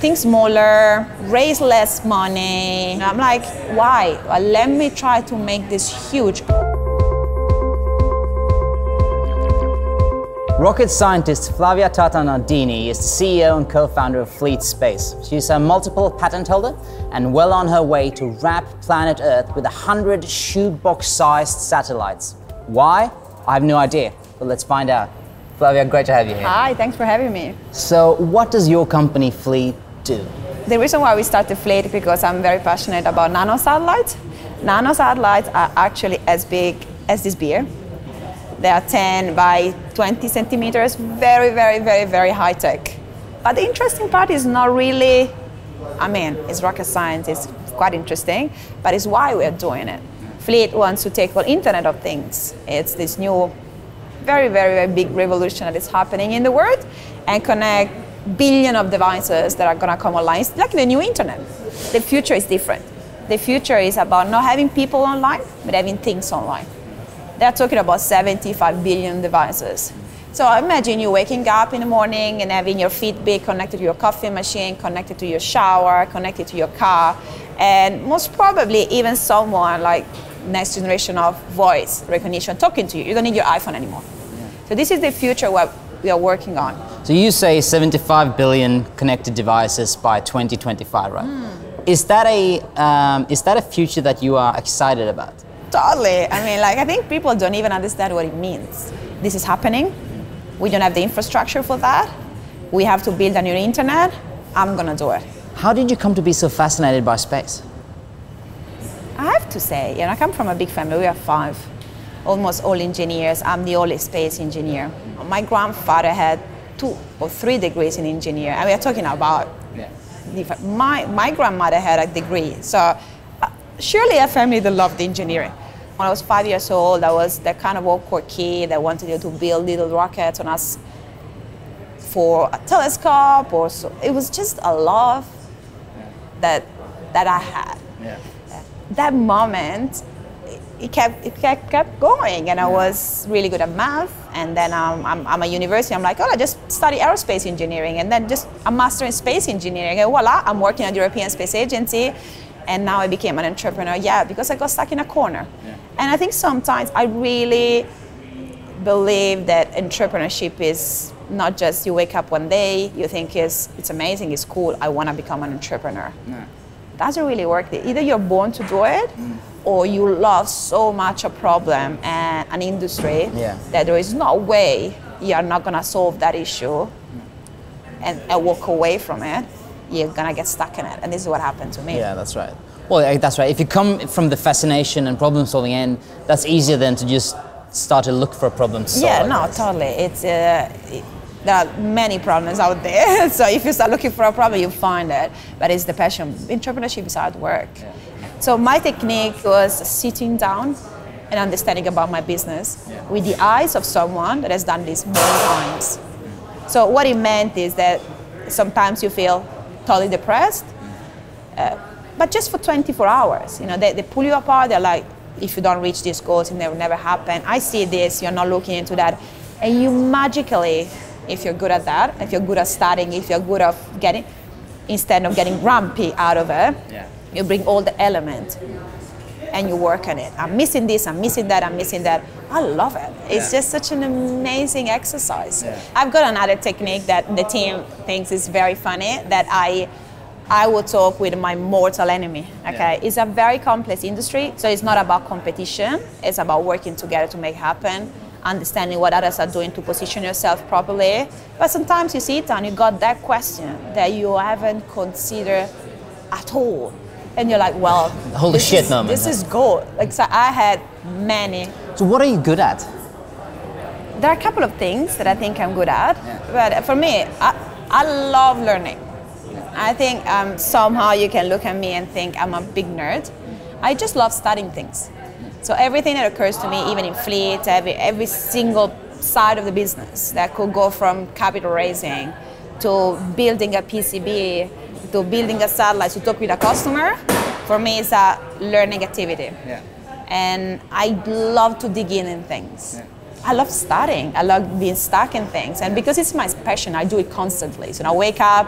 think smaller, raise less money. And I'm like, why? Well, let me try to make this huge. Rocket scientist Flavia Tata Nardini is the CEO and co-founder of Fleet Space. She's a multiple patent holder and well on her way to wrap planet Earth with 100 shoebox-sized satellites. Why? I have no idea, but let's find out. Flavia, great to have you here. Hi, thanks for having me. So, what does your company Fleet do? The reason why we started Fleet is because I'm very passionate about nanosatellites. Nanosatellites are actually as big as this beer. They are 10 by 20 centimeters, very, very, very, very high tech. But the interesting part is not really, it's rocket science, it's quite interesting, but it's why we're doing it. Fleet wants to take on Internet of Things. It's this new, very, very, very big revolution that is happening in the world and connect billions of devices that are gonna come online. It's like the new internet. The future is different. The future is about not having people online, but having things online. They're talking about 75 billion devices. So imagine you waking up in the morning and having your Fitbit connected to your coffee machine, connected to your shower, connected to your car, and most probably even someone like next generation of voice recognition talking to you. You don't need your iPhone anymore. Yeah. So this is the future what we are working on. So you say 75 billion connected devices by 2025, right? Is that a future that you are excited about? Totally. I think people don't even understand what it means. This is happening. We don't have the infrastructure for that. We have to build a new internet. I'm gonna do it. How did you come to be so fascinated by space? I have to say, I come from a big family. We are 5, almost all engineers. I'm the only space engineer. My grandfather had 2 or 3 degrees in engineering. We are talking about, my grandmother had a degree. So surely a family that loved engineering. When I was 5 years old, I was that kind of awkward kid that wanted to build little rockets on us for a telescope or so. It was just a love that I had. Yeah. That moment, it kept going, and I was really good at math. And then I'm at university. I'm like, I just study aerospace engineering, and then just a master in space engineering, and voila, I'm working at the European Space Agency. And now I became an entrepreneur, because I got stuck in a corner. Yeah. And I think sometimes I really believe that entrepreneurship is not just you wake up one day, you think it's amazing, it's cool, I want to become an entrepreneur. Yeah. Doesn't really work. Either you're born to do it, or you love so much a problem and an industry that there is no way you're not going to solve that issue and walk away from it. You're gonna get stuck in it, and this is what happened to me. Yeah, that's right. Well, that's right. If you come from the fascination and problem-solving end, that's easier than to just start to look for a problem to solve. Yeah, no, totally. It's there are many problems out there, so if you start looking for a problem, you find it. But it's the passion. Entrepreneurship is hard work. Yeah. So my technique was sitting down and understanding about my business with the eyes of someone that has done this many times. So what it meant is that sometimes you feel totally depressed, but just for 24 hours. They pull you apart. They're like, if you don't reach these goals, it will never happen. I see this, you're not looking into that. And you magically, if you're good at that, if you're good at studying, if you're good at getting, instead of getting grumpy out of it, you bring all the elements and you work on it. I'm missing this, I'm missing that, I'm missing that. I love it. It's just such an amazing exercise. Yeah. I've got another technique that the team thinks is very funny, that I will talk with my mortal enemy. Okay, it's a very complex industry, so it's not about competition. It's about working together to make it happen, understanding what others are doing to position yourself properly. But sometimes you sit down, you got that question that you haven't considered at all. And you're like, well, holy shit moment. This is gold. So I had many. So what are you good at? There are a couple of things that I think I'm good at. But for me, I love learning. I think somehow you can look at me and think I'm a big nerd. I just love studying things. So everything that occurs to me, even in Fleet, every single side of the business, that could go from capital raising to building a PCB, to building a satellite, to talk with a customer, for me it's a learning activity. Yeah. And I love to dig in things. Yeah. I love studying. I love being stuck in things. And because it's my passion, I do it constantly. So I wake up,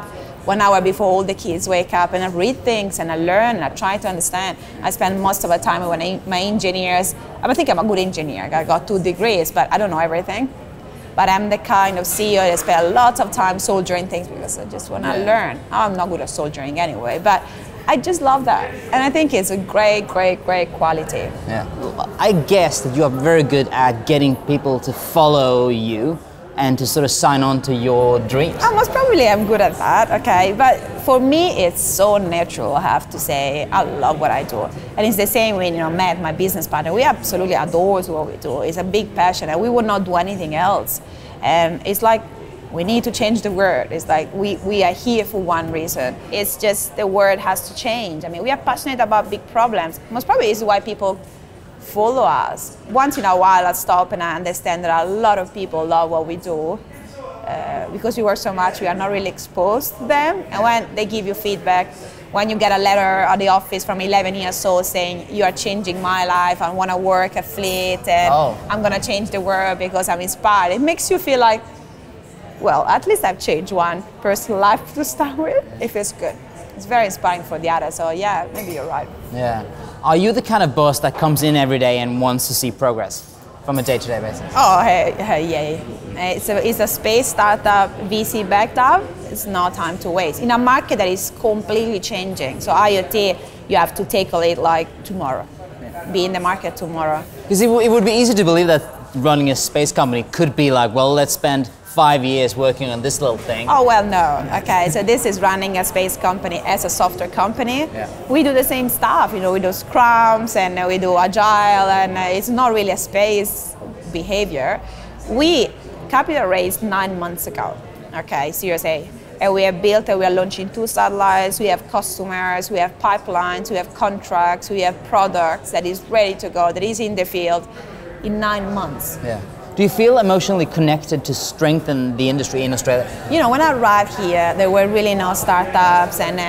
1 hour before all the kids wake up, and I read things and I learn and I try to understand. I spend most of the time with my engineers. I think I'm a good engineer. I got 2 degrees, but I don't know everything. But I'm the kind of CEO that spend a lot of time soldering things because I just want to learn. I'm not good at soldering anyway, but I just love that. And I think it's a great, great, great quality. Yeah. I guess that you are very good at getting people to follow you and to sort of sign on to your dreams. Most probably I'm good at that, okay? But for me, it's so natural, I have to say. I love what I do. And it's the same way, Matt, my business partner, we absolutely adore what we do. It's a big passion and we would not do anything else. And it's like, we need to change the world. It's like we are here for one reason. It's just the world has to change. I mean, we are passionate about big problems. Most probably is why people follow us. Once in a while I stop and I understand that a lot of people love what we do. Because we work so much, we are not really exposed to them. And when they give you feedback, when you get a letter at the office from 11 years old saying, you are changing my life, I want to work at Fleet, and I'm going to change the world because I'm inspired. It makes you feel like, well, at least I've changed one person's life to start with. It feels good. It's very inspiring for the others. So yeah, maybe you're right. Yeah. Are you the kind of boss that comes in every day and wants to see progress from a day-to-day basis? Oh, yeah. It's a space startup, VC backed up. It's no time to waste. In a market that is completely changing. So IoT, you have to tackle it like tomorrow. Be in the market tomorrow. Because it would be easy to believe that running a space company could be like, well, let's spend 5 years working on this little thing. Oh, well, no. Okay, so this is running a space company as a software company. Yeah. We do the same stuff, we do scrums and we do agile, and it's not really a space behavior. We capital raised 9 months ago, okay, Series A. And we have built and we are launching 2 satellites, we have customers, we have pipelines, we have contracts, we have products that is ready to go, that is in the field in 9 months. Yeah. Do you feel emotionally connected to strengthen the industry in Australia? When I arrived here, there were really no startups, and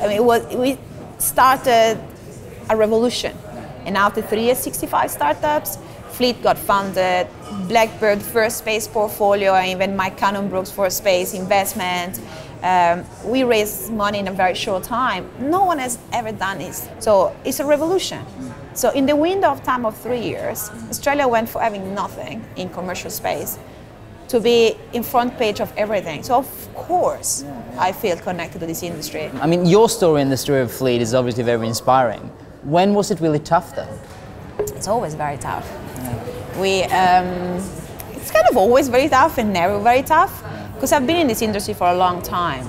we started a revolution. And after 3 years, 65 startups, Fleet got funded, Blackbird first space portfolio, and even Mike Cannon-Brookes for space investment. We raised money in a very short time. No one has ever done this. So it's a revolution. So in the window of time of 3 years, Australia went from having nothing in commercial space to be in front page of everything. So of course, I feel connected to this industry. I mean, your story and the story of Fleet is obviously very inspiring. When was it really tough though? It's always very tough. It's kind of always very tough and never very tough, because I've been in this industry for a long time.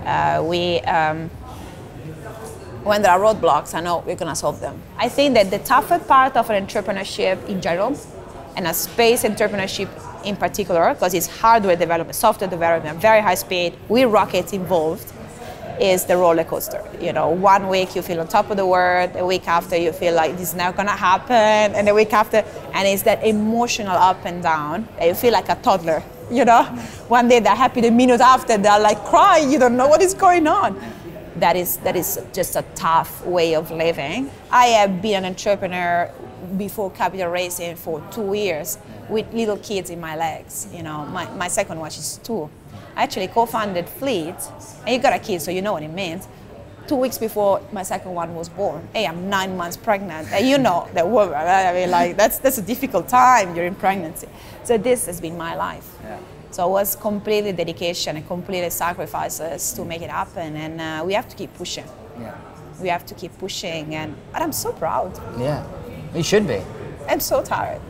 When there are roadblocks, I know we're going to solve them. I think that the tougher part of an entrepreneurship in general, and a space entrepreneurship in particular, because it's hardware development, software development, very high speed, with rockets involved, is the roller coaster. 1 week you feel on top of the world, a week after you feel like this is not gonna happen, and the week after, and it's that emotional up and down, and you feel like a toddler, One day they're happy, the minute after they're like crying, you don't know what is going on. That is just a tough way of living. I have been an entrepreneur before capital raising for 2 years with little kids in my legs. My second one is 2. I actually co-founded Fleet, and you got a kid, so you know what it means. 2 weeks before my second one was born. Hey, I'm 9 months pregnant, and the woman. I mean, like that's a difficult time during pregnancy. So this has been my life. Yeah. So it was completely dedication and completely sacrifices to make it happen, and we have to keep pushing. Yeah. We have to keep pushing, but I'm so proud. Yeah, you should be. I'm so tired.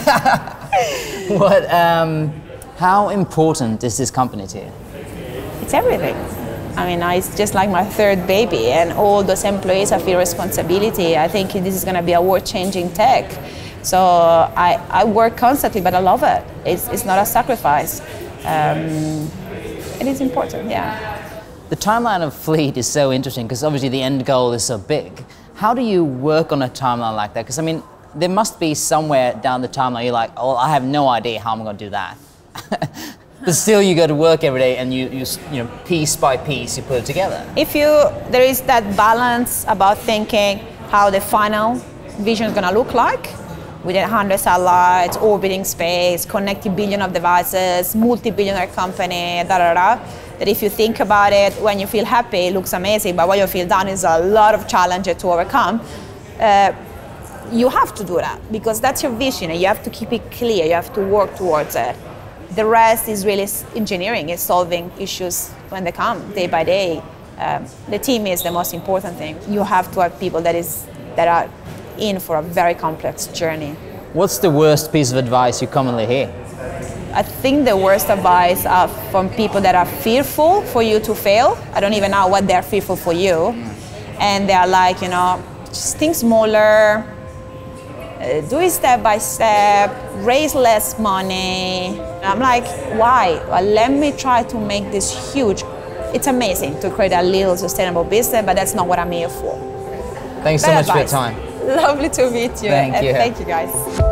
How important is this company to you? It's everything. I mean, it's just like my third baby, and all those employees, I feel responsibility. I think this is going to be a world-changing tech. So I work constantly, but I love it. It's not a sacrifice. It is important, yeah. The timeline of Fleet is so interesting because obviously the end goal is so big. How do you work on a timeline like that? Because I mean, there must be somewhere down the timeline you're like, oh, I have no idea how I'm going to do that. But still, you go to work every day, and you piece by piece, you put it together. There is that balance about thinking how the final vision is going to look like, with 100 satellites, orbiting space, connecting billion of devices, multi-billionaire company, that if you think about it, when you feel happy, it looks amazing, but when you feel down, is a lot of challenges to overcome. You have to do that because that's your vision and you have to keep it clear, you have to work towards it. The rest is really engineering, is solving issues when they come, day by day. The team is the most important thing. You have to have people that are in for a very complex journey. What's the worst piece of advice you commonly hear? I think the worst advice are from people that are fearful for you to fail. I don't even know what they're fearful for you. And they're like, just think smaller, do it step by step, raise less money. I'm like, why? Well, let me try to make this huge. It's amazing to create a little sustainable business, but that's not what I'm here for. Thanks so much for your time. Lovely to meet you. Thank you. Thank you, guys.